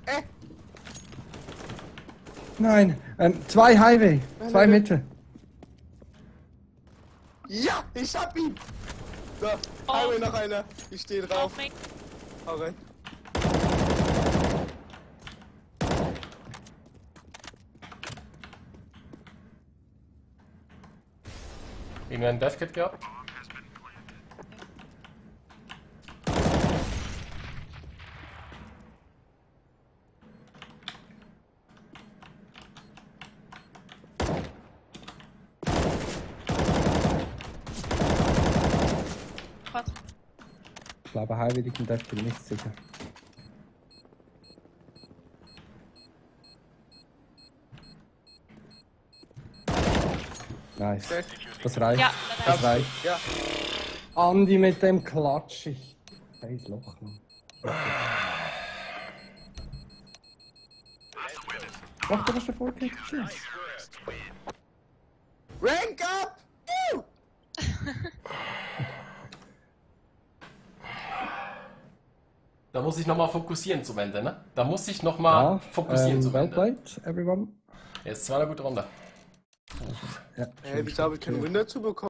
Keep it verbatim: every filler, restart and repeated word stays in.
Äh. Nein, ähm, zwei Highway, Nein, zwei nein, Mitte. Ja, ich hab ihn! So, Oh. Highway noch einer. Ich stehe drauf. Auf mich. Hau rein. Gegen einen Deathkit gehabt. Warte. Ich glaube, Highway liegt im Deathkill, nicht sicher. Nice. Okay. Das reicht. Ja, Das reicht. Ja. Andi mit dem Klatsch. Ich... Scheiß Loch, Mann. Mach du was davor, Kate? Tschüss. Rank up! Ew. Da muss ich nochmal fokussieren zum Ende, ne? Da muss ich nochmal Ja, fokussieren ähm, zum well Ende. played, everyone. Jetzt war eine gute Runde. Ja, Ey, wieso habe ich keinen Win dazu bekommen?